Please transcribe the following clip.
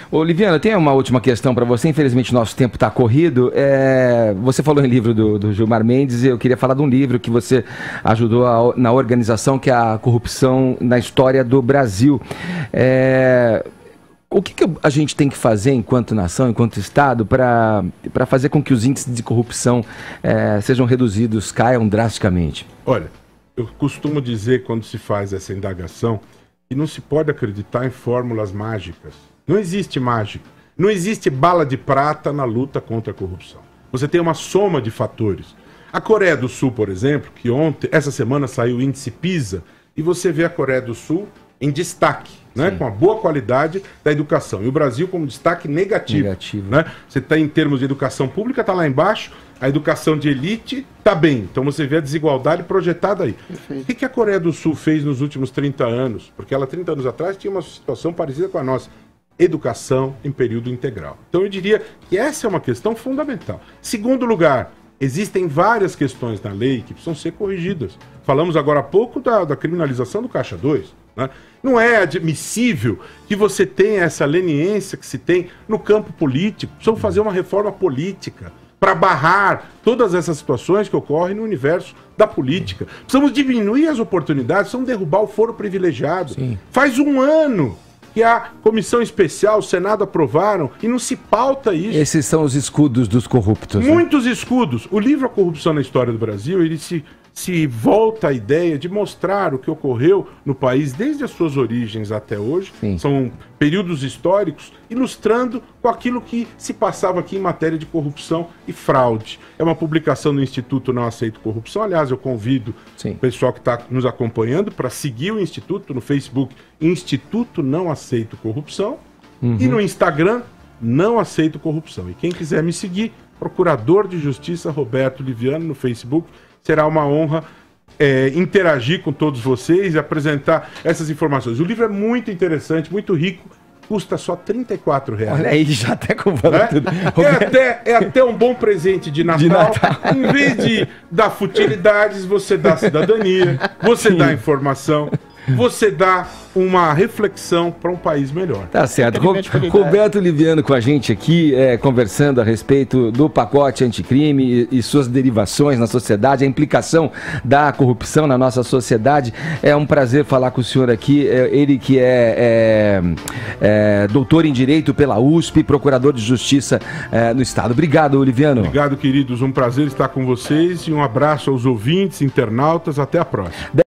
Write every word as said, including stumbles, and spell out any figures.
Ô, Liviano, tem uma última questão para você. Infelizmente, nosso tempo está corrido. É... Você falou em livro do, do Gilmar Mendes, e eu queria falar de um livro que você ajudou a, na organização, que é a Corrupção na História do Brasil. É... O que, que a gente tem que fazer enquanto nação, enquanto Estado, para para fazer com que os índices de corrupção é, sejam reduzidos, caiam drasticamente? Olha, eu costumo dizer, quando se faz essa indagação, que não se pode acreditar em fórmulas mágicas. Não existe mágica. Não existe bala de prata na luta contra a corrupção. Você tem uma soma de fatores. A Coreia do Sul, por exemplo, que ontem, essa semana saiu o índice PISA, e você vê a Coreia do Sul em destaque, né, com a boa qualidade da educação. E o Brasil como destaque negativo. negativo. Né? Você está em termos de educação pública, está lá embaixo, a educação de elite está bem. Então você vê a desigualdade projetada aí. Perfeito. O que, que a Coreia do Sul fez nos últimos trinta anos? Porque ela, trinta anos atrás, tinha uma situação parecida com a nossa. Educação em período integral. Então eu diria que essa é uma questão fundamental. Segundo lugar, existem várias questões na lei que precisam ser corrigidas. Falamos agora há pouco da, da criminalização do Caixa dois. Né? Não é admissível que você tenha essa leniência que se tem no campo político. Precisamos fazer uma reforma política para barrar todas essas situações que ocorrem no universo da política. Precisamos diminuir as oportunidades, precisamos derrubar o foro privilegiado. Sim. Faz um ano que a comissão especial, o Senado aprovaram, e não se pauta isso. Esses são os escudos dos corruptos. Muitos né? escudos. O livro A Corrupção na História do Brasil, ele se, se volta à ideia de mostrar o que ocorreu no país desde as suas origens até hoje. Sim. São períodos históricos, ilustrando com aquilo que se passava aqui em matéria de corrupção e fraude. É uma publicação do Instituto Não Aceito Corrupção. Aliás, eu convido Sim. o pessoal que está nos acompanhando para seguir o Instituto no Facebook, Instituto Não Aceito Corrupção, uhum. e no Instagram, Não Aceito Corrupção. E quem quiser me seguir, Procurador de Justiça Roberto Liviano no Facebook, será uma honra é, interagir com todos vocês e apresentar essas informações. O livro é muito interessante, muito rico, custa só trinta e quatro reais. Olha aí, já até com valor. É? Tudo. É, até, é até um bom presente de Natal. De Natal. Em vez de dar futilidades, você dá cidadania, você Sim. dá informação, você dá uma reflexão para um país melhor. Tá certo. Roberto Liviano com a gente aqui, é, conversando a respeito do pacote anticrime e, e suas derivações na sociedade, a implicação da corrupção na nossa sociedade. É um prazer falar com o senhor aqui. É, ele que é, é, é doutor em Direito pela U S P, procurador de Justiça é, no Estado. Obrigado, Liviano. Obrigado, queridos. Um prazer estar com vocês e um abraço aos ouvintes, internautas. Até a próxima.